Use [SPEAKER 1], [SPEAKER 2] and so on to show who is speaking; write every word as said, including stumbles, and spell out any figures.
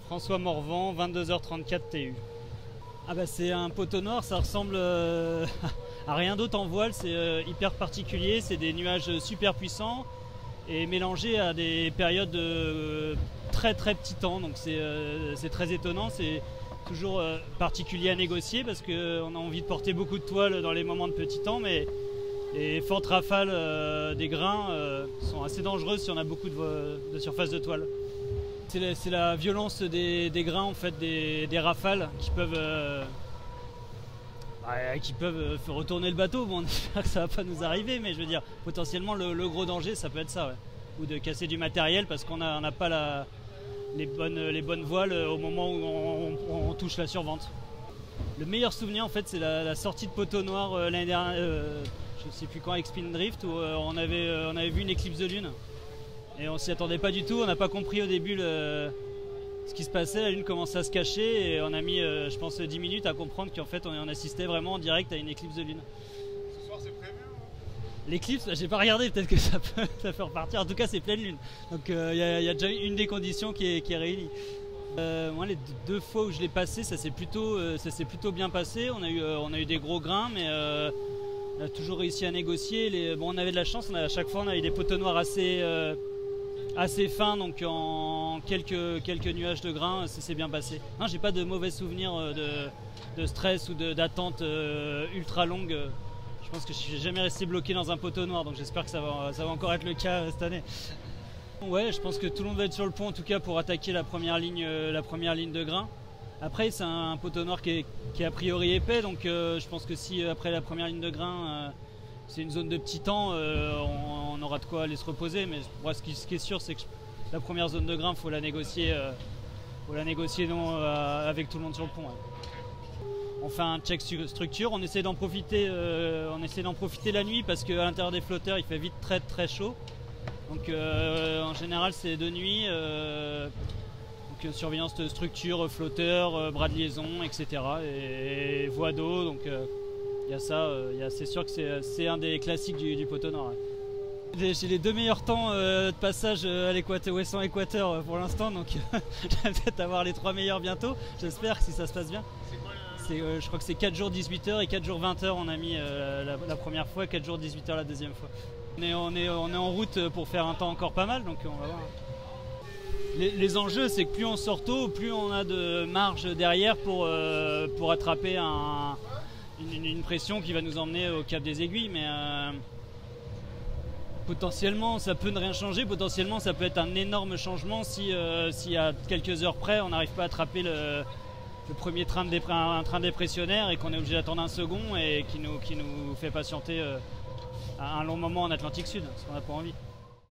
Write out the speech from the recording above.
[SPEAKER 1] François Morvan, vingt-deux heures trente-quatre T U. Ah bah c'est un poteau noir, ça ressemble euh, à rien d'autre en voile, c'est euh, hyper particulier, c'est des nuages super puissants et mélangés à des périodes de euh, très très petits temps, donc c'est euh, très étonnant, c'est toujours euh, particulier à négocier parce qu'on a envie de porter beaucoup de toile dans les moments de petits temps, mais les fortes rafales euh, des grains euh, sont assez dangereuses si on a beaucoup de, de surface de toile. C'est la, la violence des, des grains, en fait, des, des rafales qui peuvent, euh, bah, qui peuvent retourner le bateau. Bon, on espère que ça va pas nous arriver, mais je veux dire, potentiellement le, le gros danger, ça peut être ça, ouais. Ou de casser du matériel parce qu'on n'a pas la, les, bonnes, les bonnes voiles au moment où on, on, on touche la survente. Le meilleur souvenir, en fait, c'est la, la sortie de poteau noir euh, l'année dernière, euh, je ne sais plus quand, avec Spindrift, où euh, on, avait, euh, on avait vu une éclipse de lune. Et on s'y attendait pas du tout, on n'a pas compris au début le, ce qui se passait, la lune commençait à se cacher et on a mis, euh, je pense, dix minutes à comprendre qu'en fait on, on assistait vraiment en direct à une éclipse de lune.
[SPEAKER 2] Ce soir c'est prévu?
[SPEAKER 1] L'éclipse, bah, j'ai pas regardé, peut-être que ça peut, ça peut repartir, en tout cas c'est pleine lune. Donc il euh, y, y a déjà une des conditions qui est, qui est réunie. Euh, moi les deux fois où je l'ai passé, ça s'est plutôt, euh, plutôt bien passé, on a eu, euh, on a eu des gros grains mais euh, on a toujours réussi à négocier. Les, bon, on avait de la chance, on a, à chaque fois on avait des poteaux noirs assez... Euh, assez fin, donc en quelques, quelques nuages de grains, ça s'est bien passé. Non, j'ai pas de mauvais souvenirs de, de stress ou d'attente euh, ultra longue. Je pense que je suis jamais resté bloqué dans un poteau noir, donc j'espère que ça va, ça va encore être le cas cette année. Ouais, je pense que tout le monde va être sur le pont en tout cas pour attaquer la première ligne, la première ligne de grains. Après, c'est un, un poteau noir qui est, qui est a priori épais, donc euh, je pense que si après la première ligne de grains, euh, c'est une zone de petit temps, euh, on, on aura de quoi aller se reposer, mais moi, ce, qui, ce qui est sûr, c'est que la première zone de grain, il faut la négocier, euh, faut la négocier non, euh, avec tout le monde sur le pont. Ouais. On fait un check structure, on essaie d'en profiter, euh, on essaie d'en profiter la nuit parce qu'à l'intérieur des flotteurs, il fait vite très très chaud. Donc euh, en général, c'est de nuit. Euh, donc surveillance de structure, flotteur, euh, bras de liaison, et cetera. Et, et voie d'eau. Donc euh, il y a ça, euh, c'est sûr que c'est un des classiques du, du poteau noir. Ouais. J'ai les deux meilleurs temps euh, de passage à l'équateur, ouest équateur euh, pour l'instant, donc je vais peut-être avoir les trois meilleurs bientôt, j'espère, si ça se passe bien. C'est euh, je crois que c'est quatre jours dix-huit heures et quatre jours vingt heures on a mis euh, la, la première fois, quatre jours dix-huit heures la deuxième fois. On est, on, est, on est en route pour faire un temps encore pas mal, donc on va voir. Les, les enjeux, c'est que plus on sort tôt, plus on a de marge derrière pour, euh, pour attraper un... Une, une pression qui va nous emmener au cap des Aiguilles, mais euh, potentiellement ça peut ne rien changer, potentiellement ça peut être un énorme changement si, euh, si à quelques heures près on n'arrive pas à attraper le, le premier train, de un train dépressionnaire et qu'on est obligé d'attendre un second et qui nous, qui nous fait patienter euh, un long moment en Atlantique Sud, parce qu'on n'a pas envie.